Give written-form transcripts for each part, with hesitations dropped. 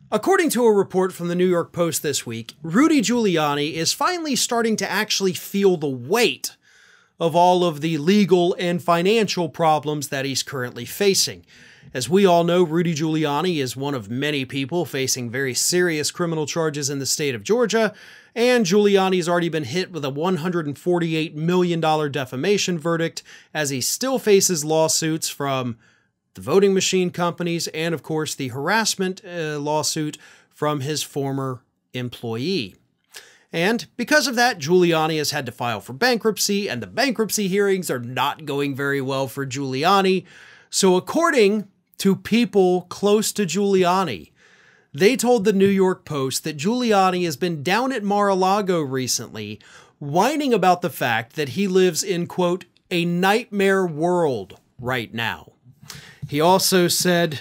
According to a report from the New York Post this week, Rudy Giuliani is finally starting to actually feel the weight of all of the legal and financial problems that he's currently facing. As we all know, Rudy Giuliani is one of many people facing very serious criminal charges in the state of Georgia, and Giuliani's already been hit with a $148 million defamation verdict as he still faces lawsuits from the voting machine companies and, of course, the harassment lawsuit from his former employee. And because of that, Giuliani has had to file for bankruptcy, and the bankruptcy hearings are not going very well for Giuliani. So according to people close to Giuliani, they told the New York Post that Giuliani has been down at Mar-a-Lago recently, whining about the fact that he lives in, quote, a nightmare world right now. He also said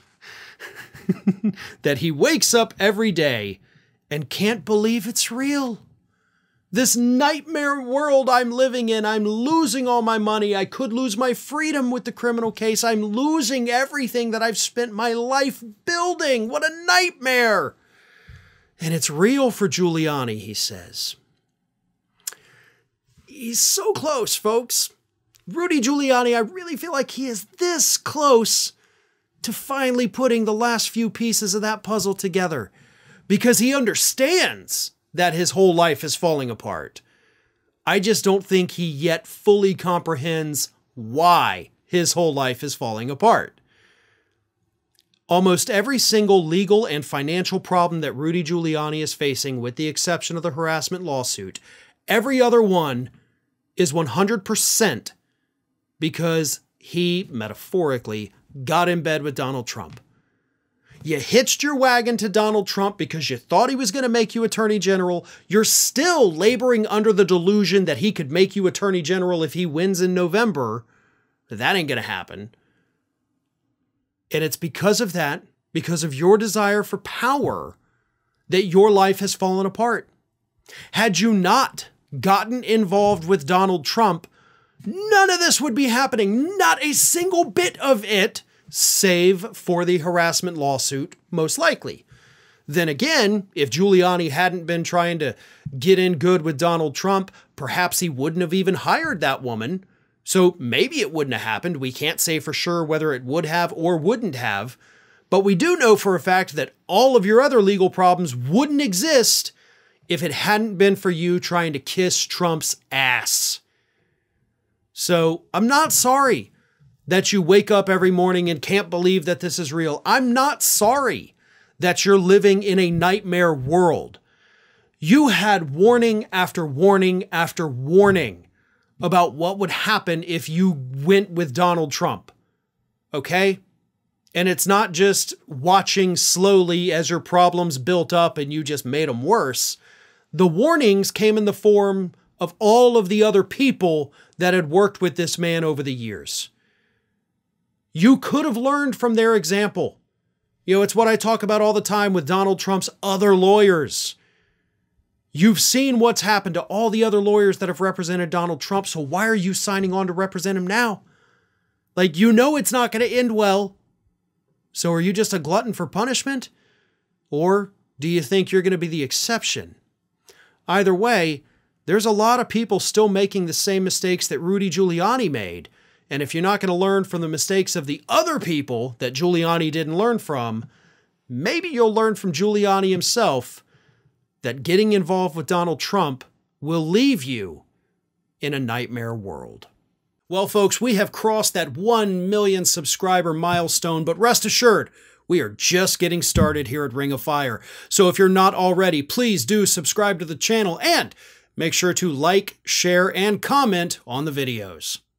that he wakes up every day and can't believe it's real. This nightmare world I'm living in, I'm losing all my money. I could lose my freedom with the criminal case. I'm losing everything that I've spent my life building. What a nightmare. And it's real for Giuliani, he says. He's so close, folks. Rudy Giuliani, I really feel like he is this close to finally putting the last few pieces of that puzzle together, because he understands that his whole life is falling apart. I just don't think he yet fully comprehends why his whole life is falling apart. Almost every single legal and financial problem that Rudy Giuliani is facing, with the exception of the harassment lawsuit, every other one is 100% because he, metaphorically, got in bed with Donald Trump. You hitched your wagon to Donald Trump because you thought he was going to make you Attorney General. You're still laboring under the delusion that he could make you Attorney General if he wins in November. That ain't going to happen. And it's because of that, because of your desire for power, that your life has fallen apart. Had you not gotten involved with Donald Trump, none of this would be happening. Not a single bit of it, save for the harassment lawsuit, most likely. Then again, if Giuliani hadn't been trying to get in good with Donald Trump, perhaps he wouldn't have even hired that woman. So maybe it wouldn't have happened. We can't say for sure whether it would have or wouldn't have. But we do know for a fact that all of your other legal problems wouldn't exist if it hadn't been for you trying to kiss Trump's ass. So I'm not sorry that you wake up every morning and can't believe that this is real. I'm not sorry that you're living in a nightmare world. You had warning after warning after warning about what would happen if you went with Donald Trump. Okay? And it's not just watching slowly as your problems built up and you just made them worse. The warnings came in the form of all of the other people that had worked with this man over the years. You could have learned from their example. You know, it's what I talk about all the time with Donald Trump's other lawyers. You've seen what's happened to all the other lawyers that have represented Donald Trump, so why are you signing on to represent him now? Like, you know it's not going to end well. So are you just a glutton for punishment? Or do you think you're going to be the exception? Either way, there's a lot of people still making the same mistakes that Rudy Giuliani made. And if you're not going to learn from the mistakes of the other people that Giuliani didn't learn from, maybe you'll learn from Giuliani himself that getting involved with Donald Trump will leave you in a nightmare world. Well, folks, we have crossed that 1 million subscriber milestone, but rest assured, we are just getting started here at Ring of Fire. So if you're not already, please do subscribe to the channel and make sure to like, share, and comment on the videos.